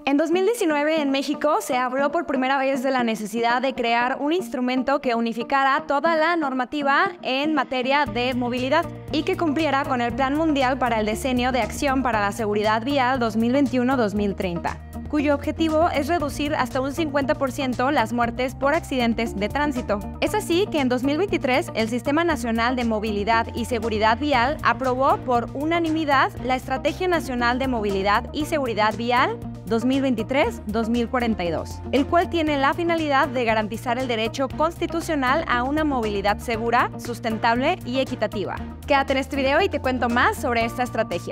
En 2019, en México, se habló por primera vez de la necesidad de crear un instrumento que unificara toda la normativa en materia de movilidad y que cumpliera con el Plan Mundial para el Decenio de Acción para la Seguridad Vial 2021-2030, cuyo objetivo es reducir hasta un 50% las muertes por accidentes de tránsito. Es así que en 2023 el Sistema Nacional de Movilidad y Seguridad Vial aprobó por unanimidad la Estrategia Nacional de Movilidad y Seguridad Vial 2023-2042, el cual tiene la finalidad de garantizar el derecho constitucional a una movilidad segura, sustentable y equitativa. Quédate en este video y te cuento más sobre esta estrategia.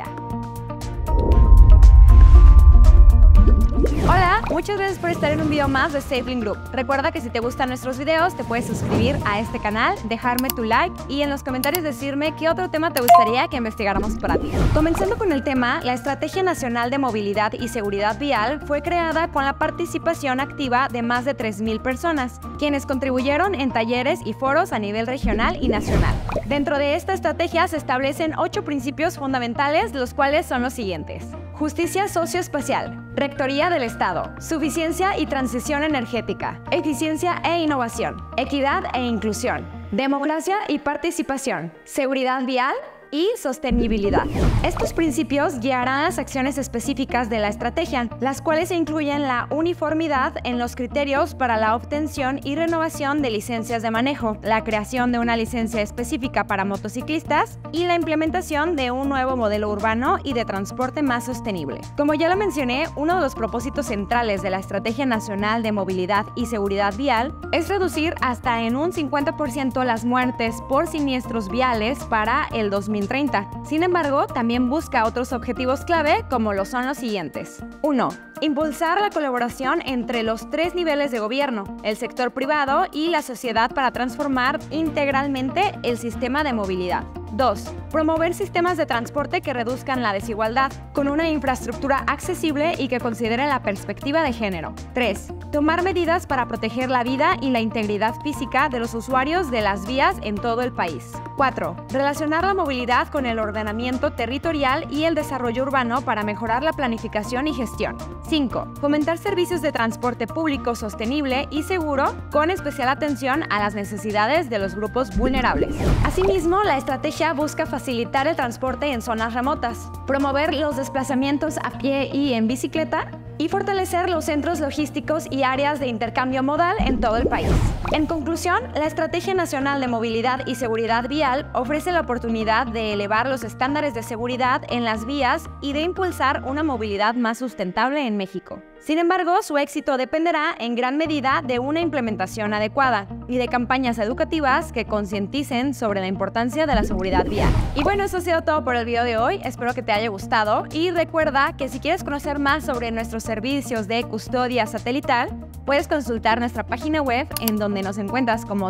Hola, muchas gracias por estar en un video más de SafeLink Group. Recuerda que si te gustan nuestros videos, te puedes suscribir a este canal, dejarme tu like y en los comentarios decirme qué otro tema te gustaría que investigáramos para ti. Comenzando con el tema, la Estrategia Nacional de Movilidad y Seguridad Vial fue creada con la participación activa de más de 3,000 personas, quienes contribuyeron en talleres y foros a nivel regional y nacional. Dentro de esta estrategia se establecen 8 principios fundamentales, los cuales son los siguientes: justicia socioespacial, rectoría del Estado, suficiencia y transición energética, eficiencia e innovación, equidad e inclusión, democracia y participación, seguridad vial y sostenibilidad. Estos principios guiarán las acciones específicas de la estrategia, las cuales incluyen la uniformidad en los criterios para la obtención y renovación de licencias de manejo, la creación de una licencia específica para motociclistas y la implementación de un nuevo modelo urbano y de transporte más sostenible. Como ya lo mencioné, uno de los propósitos centrales de la Estrategia Nacional de Movilidad y Seguridad Vial es reducir hasta en un 50% las muertes por siniestros viales para el 2030. Sin embargo, también busca otros objetivos clave como lo son los siguientes. 1. Impulsar la colaboración entre los 3 niveles de gobierno, el sector privado y la sociedad para transformar integralmente el sistema de movilidad. 2. Promover sistemas de transporte que reduzcan la desigualdad, con una infraestructura accesible y que considere la perspectiva de género. 3. Tomar medidas para proteger la vida y la integridad física de los usuarios de las vías en todo el país. 4. Relacionar la movilidad con el ordenamiento territorial y el desarrollo urbano para mejorar la planificación y gestión. 5. Fomentar servicios de transporte público sostenible y seguro, con especial atención a las necesidades de los grupos vulnerables. Asimismo, la estrategia busca facilitar el transporte en zonas remotas, promover los desplazamientos a pie y en bicicleta, y fortalecer los centros logísticos y áreas de intercambio modal en todo el país. En conclusión, la Estrategia Nacional de Movilidad y Seguridad Vial ofrece la oportunidad de elevar los estándares de seguridad en las vías y de impulsar una movilidad más sustentable en México. Sin embargo, su éxito dependerá en gran medida de una implementación adecuada y de campañas educativas que concienticen sobre la importancia de la seguridad vial. Y bueno, eso ha sido todo por el video de hoy. Espero que te haya gustado y recuerda que si quieres conocer más sobre nuestros servicios de custodia satelital, puedes consultar nuestra página web en donde nos encuentras como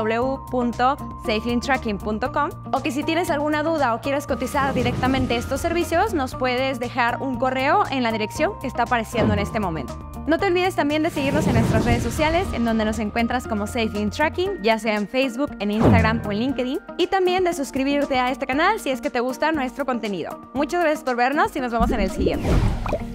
www.safelinktracking.com, o que si tienes alguna duda o quieres cotizar directamente estos servicios, nos puedes dejar un correo en la dirección que está apareciendo en este momento. No te olvides también de seguirnos en nuestras redes sociales, en donde nos encuentras como SafeLink Tracking, ya sea en Facebook, en Instagram o en LinkedIn, y también de suscribirte a este canal si es que te gusta nuestro contenido. Muchas gracias por vernos y nos vemos en el siguiente.